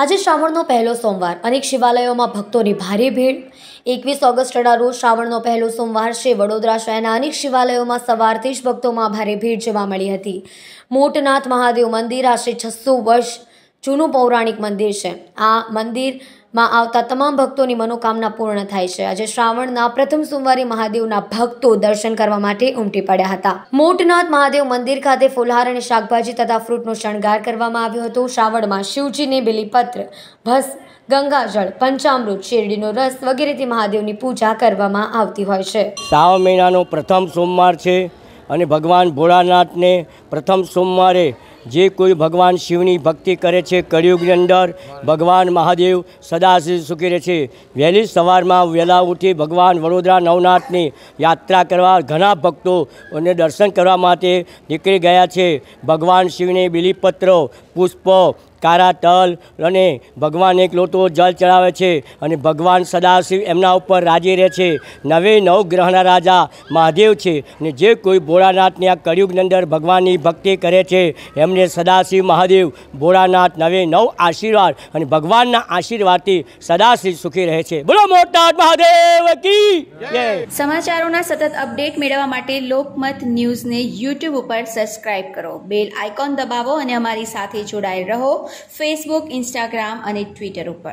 આજે શ્રાવણનો પહેલો સોમવાર અનેક શિવાલયોમાં ભક્તોની ભારે ભીડ। 21 ઓગસ્ટના રોજ શ્રાવણનો પહેલો સોમવાર છે। વડોદરા શહેરના અનેક શિવાલયોમાં સવારથી જ ભક્તોમાં ભારે ભીડ જોવા મળી હતી। મોટનાથ મહાદેવ મંદિર આશરે 600 વર્ષ જૂનું પૌરાણિક મંદિર છે। આ મંદિરમાં આવતા તમામ ભક્તોની મનોકામના પૂર્ણ થાય છે। આજે શ્રાવણના પ્રથમ સોમવારે મહાદેવના ભક્તો દર્શન કરવા માટે ઉમટી પડ્યા હતા। મોટનાથ મહાદેવ મંદિર ખાતે ફુલહાર અને શાકભાજી તથા ફ્રૂટનો શણગાર કરવામાં આવ્યો હતો। શ્રાવણમાં શિવજીને બિલીપત્ર, ભસ્મ, ગંગાજળ, પંચામૃત, શેરડીનો રસ વગેરેથી મહાદેવની પૂજા કરવામાં આવતી હોય છે। શ્રાવણ મહિનાનો પ્રથમ સોમવાર છે અને ભગવાન ભોળાનાથને પ્રથમ સોમવારે જે કોઈ ભગવાન શિવની ભક્તિ કરે છે કળિયુગની અંદર ભગવાન મહાદેવ સદાશિવ સુખી રહે છે। વહેલી સવારમાં વહેલા ઉઠી ભગવાન વડોદરા નવનાથની યાત્રા કરવા ઘણા ભક્તો અને દર્શન કરવા માટે નીકળી ગયા છે। ભગવાન શિવને બિલીપત્રો, પુષ્પો, કારા તલ અને ભગવાન એક લોટો જળ ચડાવે છે અને ભગવાન સદાશિવ એમના ઉપર રાજી રહે છે। 9 ગ્રહના રાજા મહાદેવ છે અને જે કોઈ ભોળાનાથની આ કળિયુગની અંદર ભગવાનની ભક્તિ કરે છે એમને સદાશિવ મહાદેવ ભોળાનાથ 9 આશીર્વાદ અને ભગવાનના આશીર્વાદથી સદાશિવ સુખી રહે છે। બોલો મોટનાથ મહાદેવ કી જય। સમાચારોના સતત અપડેટ મેળવવા માટે લોકમત ન્યૂઝને YouTube ઉપર સબસ્ક્રાઇબ કરો, બેલ આઇકોન દબાવો અને અમારી સાથે જોડાયેલ રહો ફેસબુક, ઇન્સ્ટાગ્રામ અને ટ્વિટર ઉપર।